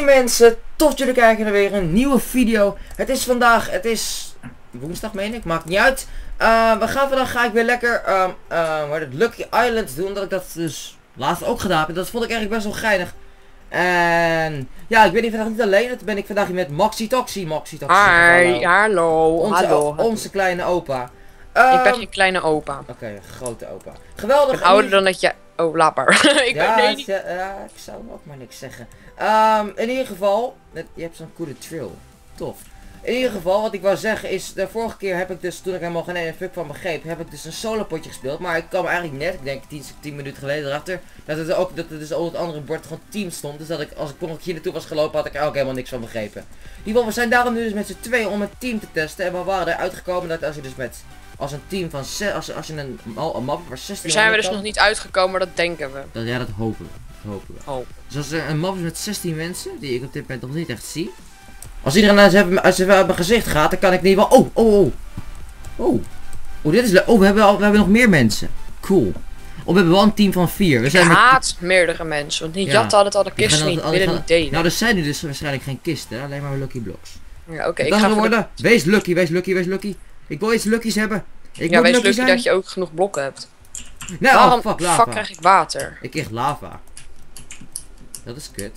mensen, tof dat jullie kijken naar weer een nieuwe video. Het is vandaag, woensdag meen ik, maakt niet uit. Vandaag ga ik weer lekker het Lucky Island doen, dat ik dat dus laatst ook gedaan heb. Dat vond ik eigenlijk best wel geinig. En ja, ik ben hier vandaag niet alleen, dat ben ik vandaag hier met Moxie Toxie. Hi, hallo. Onze kleine opa. Ik ben geen kleine opa. Oké, grote opa. Geweldig. Ik ben ouder dan dat je... Oh, laat maar. Ik weet niet. Ja, ik zou ook maar niks zeggen. In ieder geval, je hebt zo'n coole trail. Tof. In ieder geval, wat ik wou zeggen is, de vorige keer heb ik dus, toen ik helemaal geen fuck van begreep, heb ik dus een solo potje gespeeld. Maar ik kwam eigenlijk net, ik denk 10 minuten geleden erachter, dat er dus op het andere bord gewoon team stond. Dus dat ik, als ik hier naartoe was gelopen, had ik er ook helemaal niks van begrepen. In ieder geval, we zijn daarom nu dus met z'n tweeën om een team te testen. En we waren eruit gekomen dat als je dus als een team van als je een map waar 16 Daar zijn we dus nog niet uitgekomen, maar dat denken we. Ja, dat hopen we. Oh. Dus als er een map is met 16 mensen, die ik op dit moment nog niet echt zie. Als iedereen uit zijn gezicht gaat, dan kan ik niet wel... Oh, dit is leuk. Oh, we hebben nog meer mensen. Cool. Oh, we hebben wel een team van 4. Ik haat meerdere mensen, want die jatten hadden het al de kisten niet, willen niet delen. Nou, er zijn nu dus waarschijnlijk geen kisten, alleen maar Lucky Blocks. Ja, oké, ik ga worden. Wees lucky. Ik wil iets luckies hebben. Ja, wees lucky dat je ook genoeg blokken hebt. Nou, waarom fuck krijg ik water? Ik kreeg lava. Dat is kut.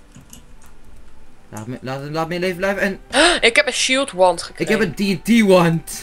Laat me in leven blijven en... Ik heb een shield wand gekregen. Ik heb een TNT wand.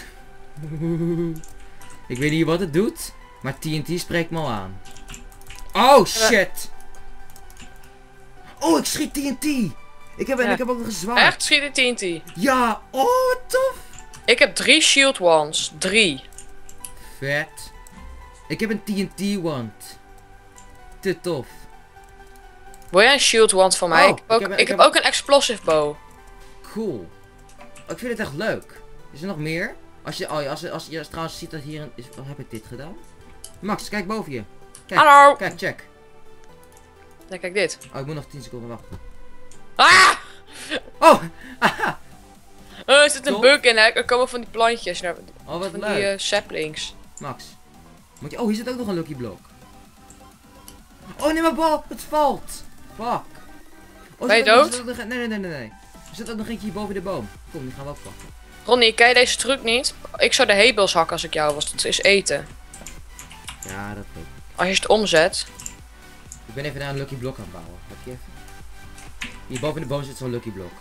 Ik weet niet wat het doet, maar TNT spreekt me al aan. Oh shit. Oh, ik schiet TNT. Ik heb ook nog een zwaard. Echt? Schiet je TNT? Ja, oh wat tof. Ik heb 3 shield wands. 3. Vet. Ik heb een TNT wand. Te tof. Wil jij een shield wand van mij? Ik heb ook een explosive bow. Cool. Oh, ik vind het echt leuk. Is er nog meer? Als je trouwens ziet dat hier wat heb ik dit gedaan? Max, kijk boven je. Kijk, hallo. Kijk, check. Ja, kijk dit. Oh, ik moet nog 10 seconden wachten. Ah! Oh! Aha! Er zit een bug in, hè? Er komen van die plantjes. Oh, wat van leuk. Die saplings. Max. Oh, hier zit ook nog een lucky block. Oh nee, mijn bal! Het valt! Fuck. Oh, ben je dood? Nee. Er zit ook nog eentje hier boven de boom. Kom, die gaan we ook pakken. Ronnie, ken je deze truc niet? Ik zou de hebels hakken als ik jou was. Dat is eten. Ja, dat weet ik. Als je het omzet. Ik ben even naar een lucky block aan het bouwen. Heb je even? Hier boven de boom zit zo'n lucky block.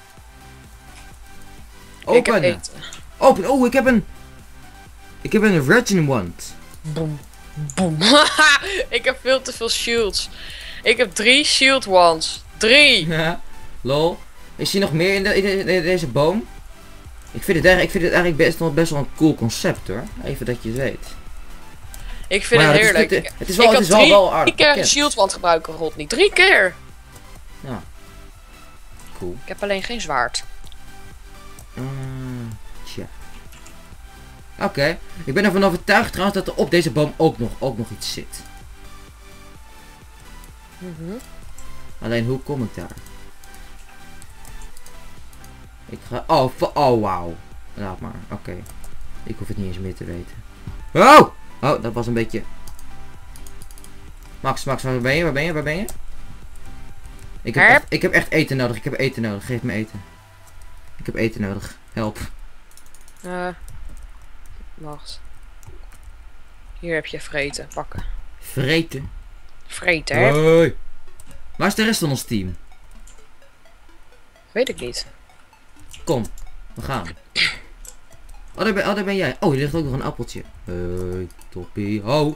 Open! Ik heb eten. Open! Oh, ik heb een virgin wand. Boom. Boom. Ik heb veel te veel shields. Ik heb 3 shield wands. 3! Lol. Is hier nog meer in deze boom? Ik vind het eigenlijk best wel een cool concept hoor. Even dat je het weet. Ik vind het heerlijk. Het is wel aardig. 3 keer een shield wand gebruiken, Rot niet. 3 keer! Ja. Cool. Ik heb alleen geen zwaard. Tja. Oké. Ik ben ervan overtuigd trouwens dat er op deze boom ook nog iets zit. Alleen hoe kom ik daar? Ik ga... Oh wauw. Laat maar. Oké. Ik hoef het niet eens meer te weten. Oh, dat was een beetje... Max, waar ben je? Ik heb echt eten nodig. Geef me eten. Ik heb eten nodig. Help. Wacht. Hier heb je vreten. Pakken. Vreten? Vreten, hè? Hoi. Waar is de rest van ons team? Weet ik niet. Kom, we gaan. Oh, daar ben jij. Oh, hier ligt ook nog een appeltje. Hoi, toppie. Oh.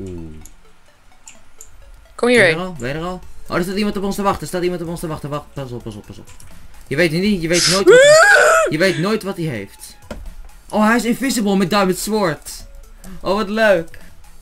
Kom hierheen. Ben je er al? Oh, er staat iemand op ons te wachten. Wacht, pas op. Je weet niet, je weet nooit wat hij heeft. Oh, hij is invisible met Diamond Sword. Oh, wat leuk.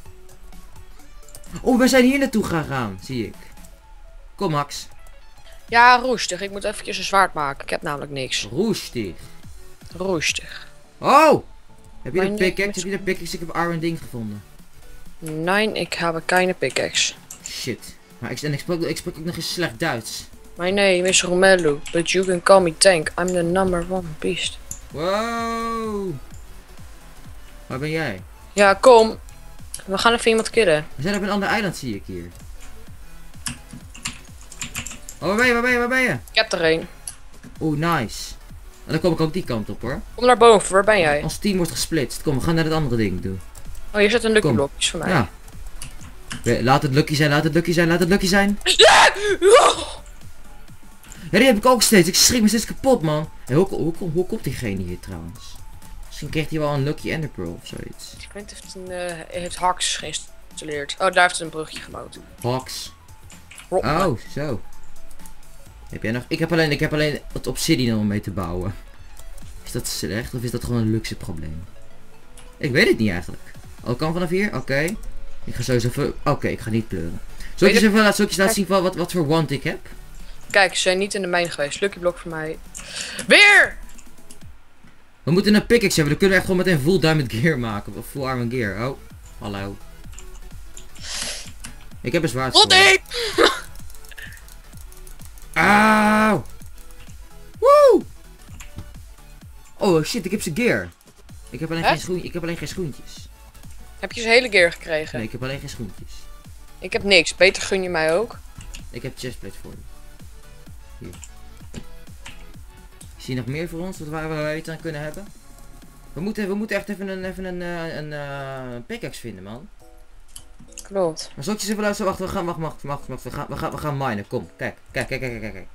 Oh, we zijn hier naartoe gegaan, zie ik. Kom, Max. Ja, roestig. Ik moet eventjes een zwaard maken. Ik heb namelijk niks. Roestig. Oh! Heb je een pickaxe? Ik heb iron ding gevonden. Nee, ik heb keine pickaxe. Shit. Maar ik spreek ook nog eens slecht Duits. My name is Romelu, but you can call me Tank. I'm the number 1 beast. Wow! Waar ben jij? Ja, kom. We gaan even iemand killen. We zijn op een ander eiland, zie ik hier. Oh, waar ben je? Waar ben je? Waar ben je? Ik heb er een. Oeh, nice. En dan kom ik ook die kant op hoor. Kom naar boven, waar ben jij? Ons team wordt gesplitst. Kom, we gaan naar het andere ding doen. Oh, hier zit een lucky Kom. blokjes voor mij. Ja. Laat het lucky zijn, laat het lucky zijn, laat het lucky zijn. Ja, die heb ik ook steeds. Ik schrik me steeds kapot, man. Hey, hoe komt diegene hier trouwens? Misschien kreeg hij wel een lucky ender pearl of zoiets. Die vent heeft hacks geïnstalleerd. Oh, daar heeft hij een brugje gebouwd. Hawks. Rock. Oh, zo. Heb jij nog? Ik heb alleen het obsidian om mee te bouwen. Is dat slecht of is dat gewoon een luxe probleem? Ik weet het niet eigenlijk. Oh, kan vanaf hier? Oké. Ik ga sowieso even... Oké, ik ga niet pleuren. Zal ik je even laten zien wat voor wand ik heb? Kijk, ze zijn niet in de mijn geweest. Lucky blok voor mij. Weer! We moeten een pickaxe hebben. Dan kunnen we echt gewoon meteen full diamond gear maken. Of full armor gear. Oh, hallo. Ik heb een zwaard. Rotting! Auw! Woe! Oh shit, ik heb ze gear. Ik heb alleen geen schoentjes. Heb je zijn hele gear gekregen? Nee, ik heb alleen geen schoentjes. Ik heb niks. Beter gun je mij ook. Ik heb chestplate voor je. Hier. Zie je nog meer voor ons? Waar we iets aan kunnen hebben? We moeten echt even een pickaxe vinden, man. Klopt. Maar zal ik je even luisteren? Wacht. We gaan minen. Kom, kijk.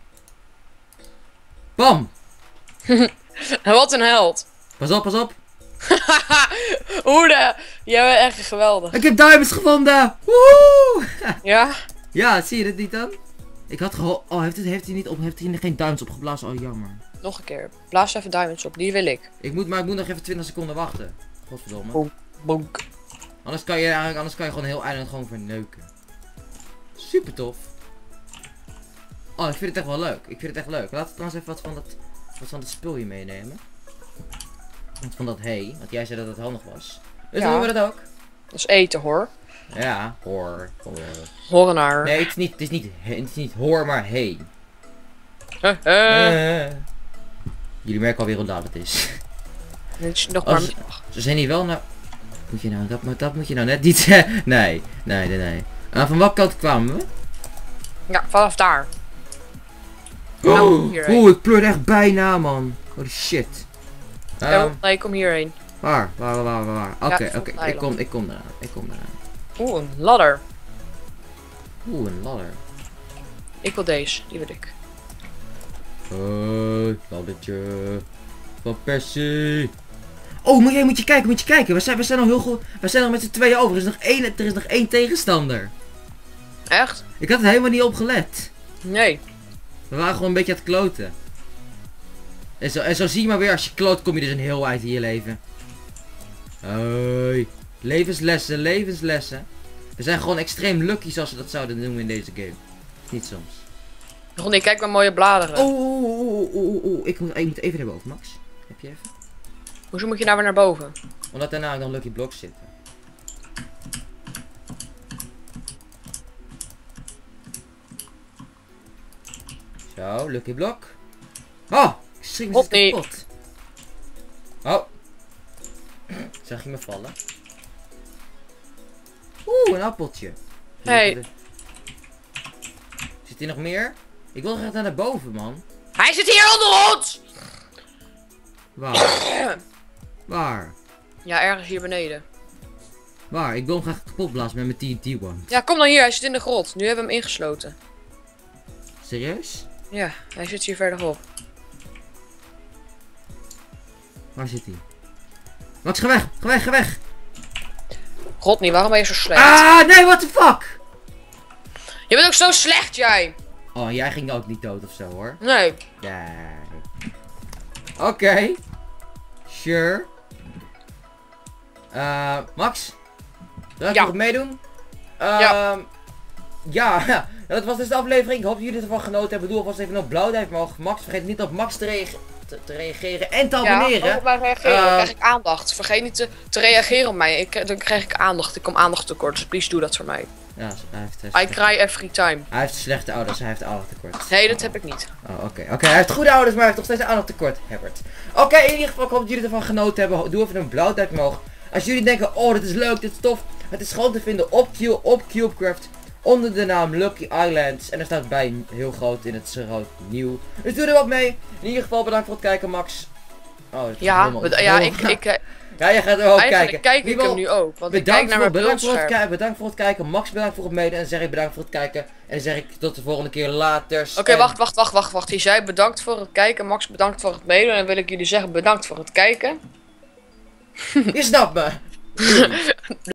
Bam! Wat een held. Pas op. Oede, jij bent echt geweldig. Ik heb diamonds gevonden! Woehoe! Ja? Ja, zie je dat niet dan? Ik had gewoon... Oh, heeft hij geen diamonds opgeblazen? Oh, jammer. Nog een keer. Blaas even diamonds op, die wil ik. Maar ik moet nog even 20 seconden wachten. Godverdomme. Bonk, bonk. Anders kan je gewoon heel eiland gewoon verneuken. Super tof. Oh, ik vind het echt wel leuk. Laten we trouwens even wat van dat spul hier meenemen. Wat van dat hay. Want jij zei dat het handig was. Dus dan doen we dat ook. Dat is eten hoor. Ja, hoor. Horenaar. Nee, het is niet hoor, maar hay. Jullie merken alweer hoe laat het is. Dit is nog maar... Ze zijn hier wel naar... Dat moet je nou net niet... nee. Van welke kant kwamen we? Ja, vanaf daar. Oeh, ik pleur echt bijna, man. Holy shit. Nee, kom hierheen. Waar? Oké, ik kom eraan. Oeh, een ladder. Oeh, een ladder. Ik wil deze, die wil ik. Laddertje. Van Persie. Oh, moet je kijken. We zijn al heel goed. We zijn nog met z'n tweeën over. Er is nog één tegenstander. Echt? Ik had het helemaal niet opgelet. Nee. We waren gewoon een beetje aan het kloten. En zo zie je maar weer, als je kloot kom je dus een heel eind in je leven. Hoi. Levenslessen. We zijn gewoon extreem lucky zoals we dat zouden noemen in deze game. Niet soms. Ronnie, kijk maar mooie bladeren. Ik moet even naar boven, Max. Heb je even? Hoezo moet je nou weer naar boven? Omdat daarna nog lucky blocks zitten. Zo, lucky block. Oh, ik schrik me kapot. Oh. Zag je me vallen? Oeh, een appeltje. Hey. Zit hier nog meer? Ik wil graag naar boven, man. Hij zit hier onder ons! Waar? Waar? Ja, ergens hier beneden. Waar? Ik wil hem graag kapot blazen met mijn TNT-wand. Ja, kom dan hier. Hij zit in de grot. Nu hebben we hem ingesloten. Serieus? Ja, hij zit hier verderop. Waar zit hij? Max, ga weg! Rodney, waarom ben je zo slecht? Ah, nee, what the fuck? Je bent ook zo slecht, jij! Oh, jij ging ook niet dood of zo, hoor. Nee. Nee. Oké. Sure. Max? Wil je nog meedoen? Ja, dat was dus de aflevering. Ik hoop dat jullie ervan genoten hebben. Doe alvast even nog blauwduim omhoog. Max, vergeet niet op Max te reageren en te abonneren. Ja, op mij reageren, dan krijg ik aandacht. Vergeet niet te reageren op mij. Dan krijg ik aandacht. Ik kom aandacht tekort, dus please doe dat voor mij. Ja, hij I cry every time. Hij heeft slechte ouders, hij heeft aandacht tekort. Nee, dat heb ik niet. Oh, oké, hij heeft goede ouders, maar hij heeft nog steeds aandacht tekort, Herbert. Oké, in ieder geval, ik hoop dat jullie ervan genoten hebben. Doe even een blauwduim omhoog. Als jullie denken, oh, dit is leuk, dit is tof. Het is gewoon te vinden op CubeCraft. onder de naam Lucky Islands. En er staat bij heel groot in het rood nieuw. Dus doe er wat mee. In ieder geval bedankt voor het kijken, Max. Oh, dat is Ja, helemaal- ja, ja, jij gaat er ook eigenlijk kijken. kijk ik In ieder hem geval, nu ook. Want ik kijk naar mijn beeldscherm. bedankt voor het kijken. Max, bedankt voor het meedoen. En dan zeg ik bedankt voor het kijken. En dan zeg ik tot de volgende keer later. Oké, wacht. Je zei bedankt voor het kijken. Max, bedankt voor het meedoen. En dan wil ik jullie zeggen bedankt voor het kijken. Je snapt me.